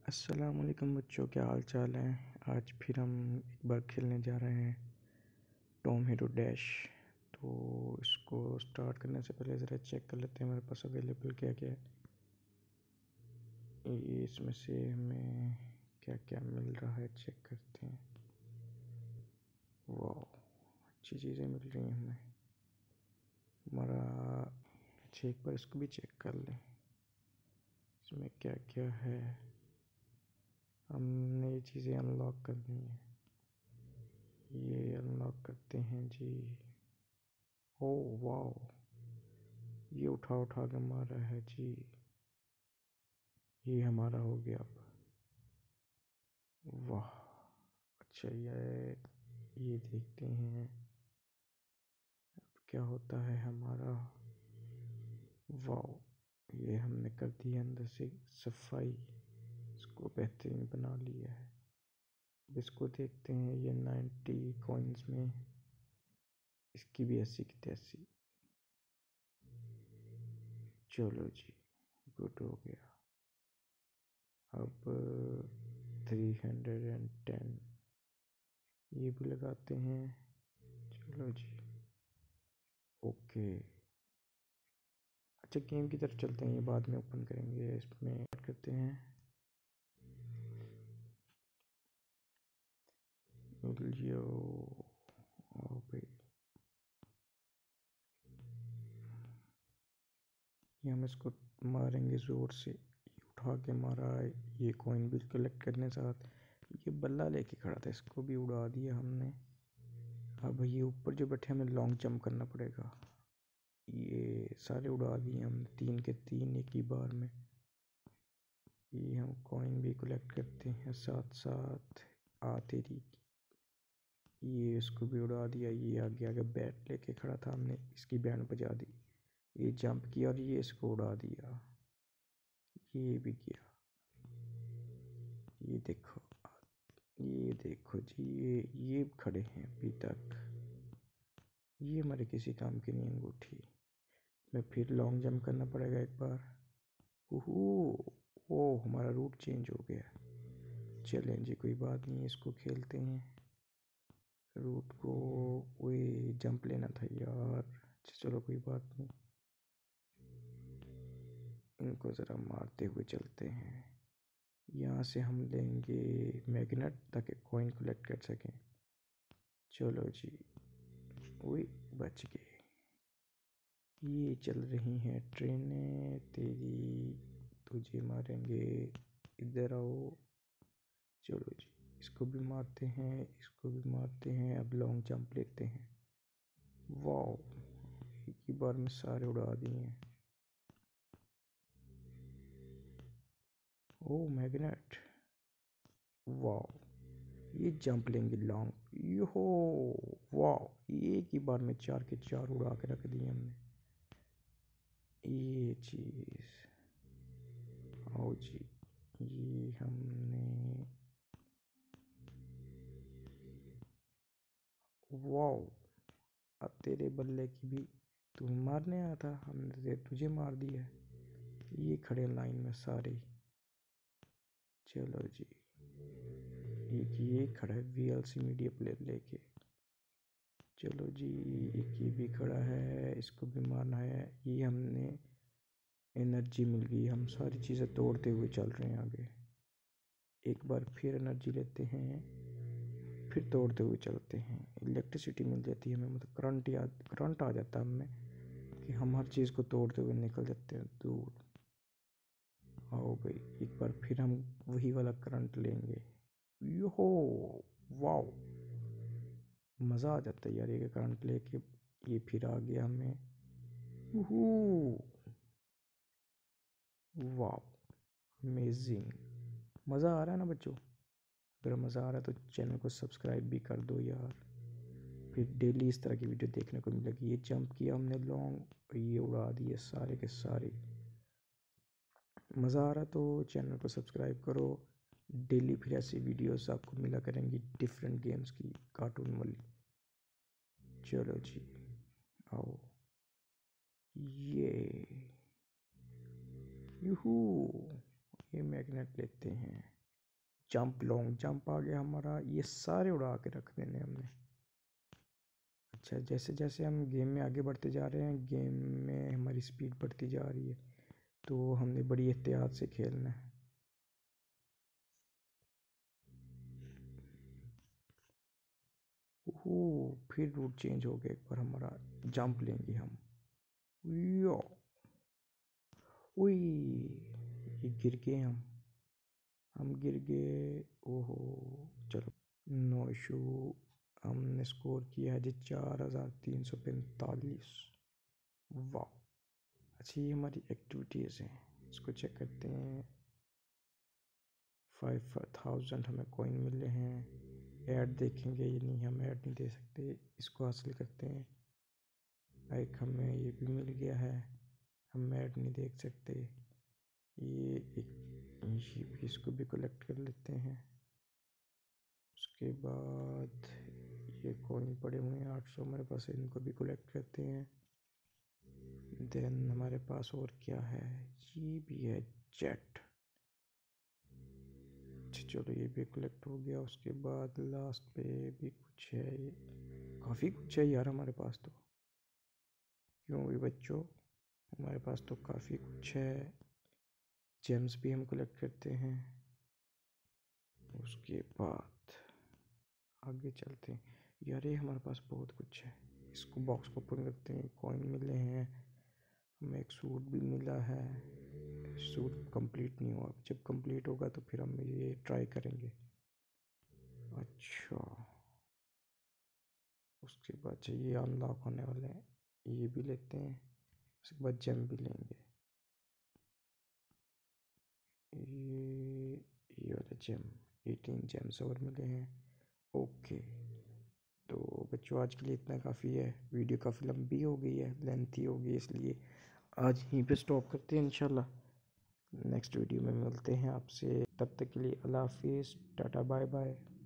अस्सलाम वालेकुम बच्चों, क्या हाल चाल है। आज फिर हम एक बार खेलने जा रहे हैं टॉम हीरो डैश। तो इसको स्टार्ट करने से पहले ज़रा चेक कर लेते हैं हमारे पास अवेलेबल क्या क्या है। ये इसमें से हमें क्या क्या मिल रहा है चेक करते हैं। वाह, अच्छी चीज़ें मिल रही हैं हमें। हमारा अच्छा, एक बार इसको भी चेक कर लें इसमें क्या क्या है। हमने ये चीज़ें अनलॉक करनी है, ये अनलॉक करते हैं जी। ओह वाह, ये उठा उठा के मार रहा है जी। ये हमारा हो गया अब। वाह, अच्छा ये देखते हैं अब क्या होता है हमारा। वाह, ये हमने कर दी है अंदर से सफाई, इसको बेहतरीन बना लिया है। अब इसको देखते हैं, ये 90 कॉइन्स में इसकी भी ऐसी की तैसी। चलो जी, गुड हो गया। अब 310 ये भी लगाते हैं। चलो जी, ओके। अच्छा, गेम की तरफ चलते हैं, ये बाद में ओपन करेंगे। इसमें ऐड करते हैं यो। ओ भाई, ये हम इसको मारेंगे ज़ोर से। ये उठा के मारा, ये कॉइन भी कलेक्ट करने साथ ये बल्ला लेके खड़ा था, इसको भी उड़ा दिया हमने। अब ये ऊपर जो बैठे हमें लॉन्ग जंप करना पड़ेगा। ये सारे उड़ा दिए हमने, 3 के 3 एक ही बार में। ये हम कॉइन भी कलेक्ट करते हैं साथ साथ। तेरी, ये इसको भी उड़ा दिया। ये आगे आगे बैट लेके खड़ा था, हमने इसकी बैंड बजा दी। ये जंप किया और ये इसको उड़ा दिया। ये भी किया। ये देखो जी, ये खड़े हैं अभी तक। ये हमारे किसी काम की नहीं अंगूठी। मैं फिर लॉन्ग जंप करना पड़ेगा एक बार। ओह, हमारा रूट चेंज हो गया। चलें जी, कोई बात नहीं, इसको खेलते हैं रूट को। वही जंप लेना था यार। चलो कोई बात नहीं, इनको ज़रा मारते हुए चलते हैं। यहाँ से हम लेंगे मैग्नेट ताकि कॉइन कलेक्ट कर सकें। चलो जी, वही बच गए। ये चल रही हैं ट्रेनें तेरी, तुझे मारेंगे, इधर आओ। चलो जी, इसको भी मारते हैं, इसको भी मारते हैं। अब लॉन्ग जंप लेते हैं। वाह, एक ही बार में सारे उड़ा दिए हैं। ओह मैग्नेट, वाह। ये जंप लेंगे लॉन्ग, यो। वाह, एक ही बार में 4 के 4 उड़ा के रख दिए हमने। ये चीज़, आओ जी, ये हमने। वाह, अब तेरे बल्ले की भी तू मारने आया था, हमने तुझे मार दिया है। ये खड़े लाइन में सारे। चलो जी, एक ये खड़ा है VLC मीडिया प्लेयर लेके। चलो जी, एक ये भी खड़ा है, इसको भी मारना है। ये हमने एनर्जी मिल गई, हम सारी चीज़ें तोड़ते हुए चल रहे हैं आगे। एक बार फिर एनर्जी लेते हैं, फिर तोड़ते हुए चलते हैं। इलेक्ट्रिसिटी मिल जाती है हमें, मतलब करंट आ जाता है हमें कि हम हर चीज़ को तोड़ते हुए निकल जाते हैं दूर। आओ भाई, एक बार फिर हम वही वाला करंट लेंगे। यो, वाओ, मज़ा आ जाता है यार ये करंट लेके। ये फिर आ गया हमें। Wow, amazing. मज़ा आ रहा है ना बच्चों। अगर मज़ा आ रहा है तो चैनल को सब्सक्राइब भी कर दो यार। फिर डेली इस तरह की वीडियो देखने को मिलेगी। ये जंप किया हमने लॉन्ग, ये उड़ा दिए सारे के सारे। मज़ा आ रहा है तो चैनल को सब्सक्राइब करो। डेली फिर ऐसी वीडियोस आपको मिला करेंगी डिफरेंट गेम्स की, कार्टून वाली। चलो जी, आओ। ये यूहू, ये मैग्नेट लेते हैं। जंप, लॉन्ग जंप आ गया हमारा। ये सारे उड़ा के रख देने हमने। अच्छा, जैसे जैसे हम गेम में आगे बढ़ते जा रहे हैं, गेम में हमारी स्पीड बढ़ती जा रही है, तो हमने बड़ी एहतियात से खेलना है। ओह, फिर रूट चेंज हो गया एक बार हमारा। जंप लेंगे हम। यो, उई, ये गिर गए हम गिर गए। ओहो, चलो, नो इशू। हमने स्कोर किया है जी 4345। वाह। अच्छा, ये हमारी एक्टिविटीज़ हैं, इसको चेक करते हैं। 5000 हमें कॉइन मिले हैं। ऐड देखेंगे, ये नहीं, हम ऐड नहीं दे सकते। इसको हासिल करते हैं। एक हमें ये भी मिल गया है, हम ऐड नहीं देख सकते। ये एक, ये भी, इसको भी कलेक्ट कर लेते हैं। उसके बाद ये कॉइन पड़े हुए हैं 800 हमारे पास, इनको भी कलेक्ट करते हैं। देन हमारे पास और क्या है, ये भी है जेट। चलो, ये भी कलेक्ट हो गया। उसके बाद लास्ट पे भी कुछ है, ये काफ़ी कुछ है यार हमारे पास तो। क्यों भी बच्चों, हमारे पास तो काफ़ी कुछ है। जेम्स भी हम कलेक्ट करते हैं। उसके बाद आगे चलते हैं। यार ये हमारे पास बहुत कुछ है। इसको बॉक्स को ओपन करते हैं, कॉइन मिले हैं हमें, एक सूट भी मिला है। सूट कंप्लीट नहीं हुआ, जब कंप्लीट होगा तो फिर हम ये ट्राई करेंगे। अच्छा, उसके बाद चाहिए अनलॉक होने वाले हैं, ये भी लेते हैं। उसके बाद जेम भी लेंगे। ये वाला जेम, 18 जेम्स और मिले हैं। ओके, तो बच्चों आज के लिए इतना काफ़ी है। वीडियो काफ़ी लंबी हो गई है, लेंथी हो गई, इसलिए आज यहीं पे स्टॉप करते हैं। इंशाल्लाह नेक्स्ट वीडियो में मिलते हैं आपसे। तब तक के लिए अल्लाह हाफिज़, टाटा, बाय बाय।